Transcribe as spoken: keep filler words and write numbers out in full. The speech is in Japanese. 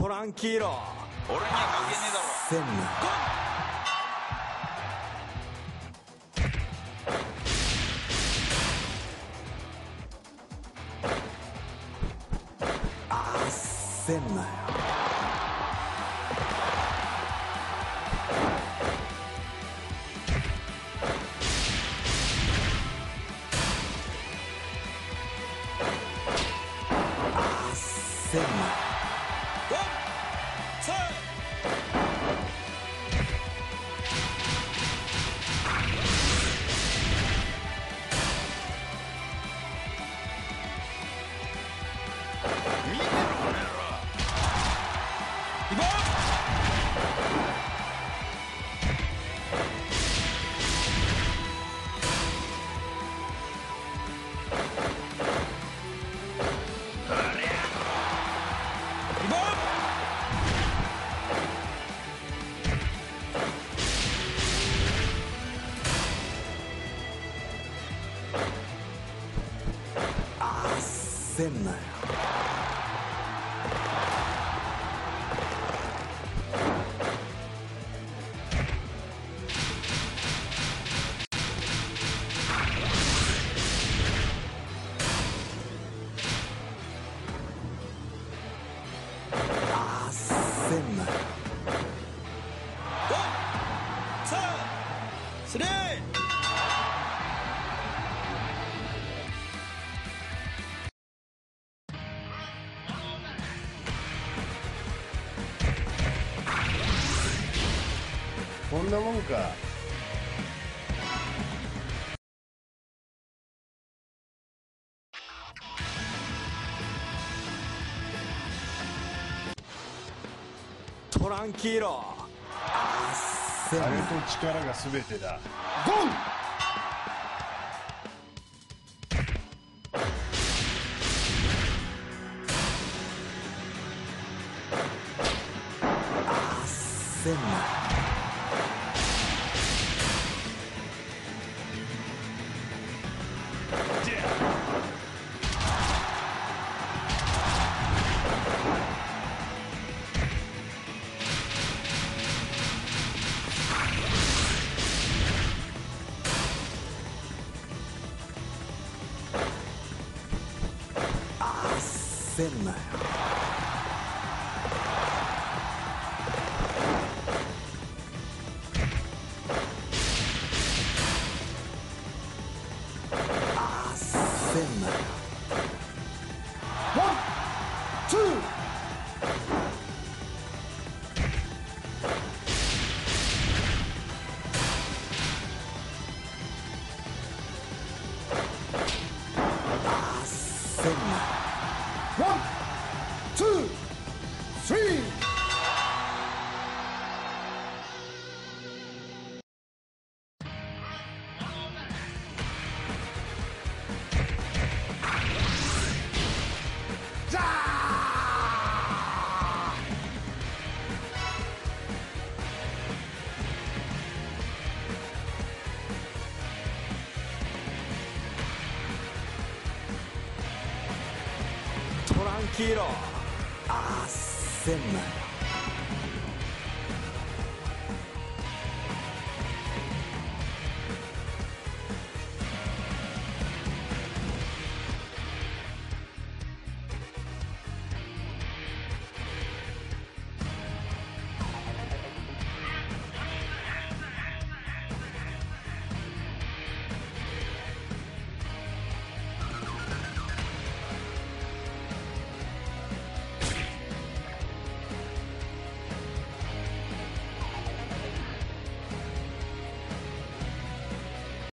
トランキーロ。 俺には関係ねえだろ。 せんな。あせんなよ。せんな。 見てろこの野郎。行こう。ありゃ。行こう。 あせんなよ。あせんなよ。 ワン、ツー、スリー。 こんなもんか。 トランキーロ。あせんなあれよ。 と力が全てだ。ゴン。 あせんなよ。あせんなよ。あせんなよ。 ワン、ツー。 あせんなよ。 ワン、ツー、スリー。ザトランキーロ。あせんなよ。